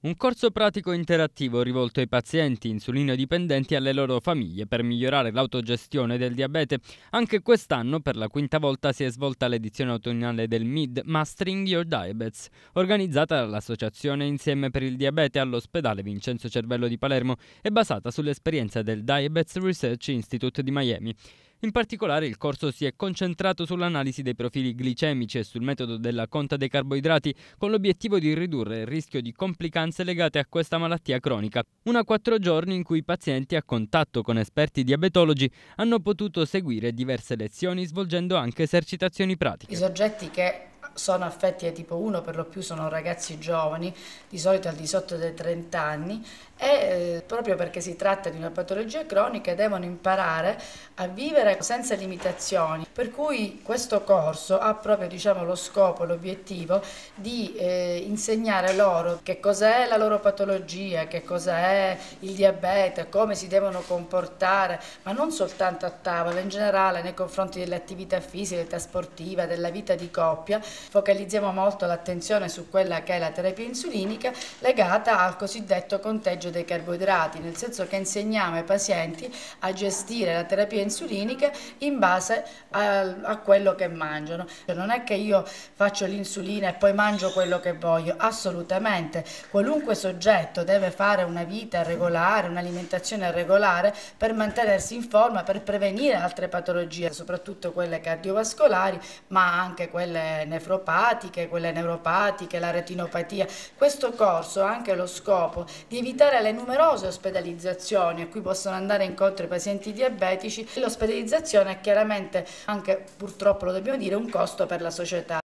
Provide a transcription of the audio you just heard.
Un corso pratico interattivo rivolto ai pazienti insulinodipendenti e alle loro famiglie per migliorare l'autogestione del diabete. Anche quest'anno, per la quinta volta, si è svolta l'edizione autunnale del MID Mastering Your Diabetes, organizzata dall'Associazione Insieme per il Diabete all'ospedale Vincenzo Cervello di Palermo e basata sull'esperienza del Diabetes Research Institute di Miami. In particolare il corso si è concentrato sull'analisi dei profili glicemici e sul metodo della conta dei carboidrati con l'obiettivo di ridurre il rischio di complicanze legate a questa malattia cronica. 4 giorni in cui i pazienti a contatto con esperti diabetologi hanno potuto seguire diverse lezioni svolgendo anche esercitazioni I pratiche. soggetti che sono affetti da tipo 1 per lo più sono ragazzi giovani, di solito al di sotto dei 30 anni, e proprio perché si tratta di una patologia cronica devono imparare a vivere senza limitazioni. Per cui questo corso ha proprio lo scopo, l'obiettivo di insegnare loro che cos'è la loro patologia, che cos'è il diabete, come si devono comportare, ma non soltanto a tavola, in generale nei confronti delle attività fisiche, dell'età sportiva, della vita di coppia. Focalizziamo molto l'attenzione su quella che è la terapia insulinica legata al cosiddetto conteggio dei carboidrati, nel senso che insegniamo ai pazienti a gestire la terapia insulinica in base a quello che mangiano. Non è che io faccio l'insulina e poi mangio quello che voglio, assolutamente. Qualunque soggetto deve fare una vita regolare, un'alimentazione regolare per mantenersi in forma, per prevenire altre patologie, soprattutto quelle cardiovascolari, ma anche quelle nefropatiche, quelle neuropatiche, la retinopatia. Questo corso ha anche lo scopo di evitare le numerose ospedalizzazioni a cui possono andare incontro i pazienti diabetici. L'ospedalizzazione è chiaramente anche, purtroppo lo dobbiamo dire, un costo per la società.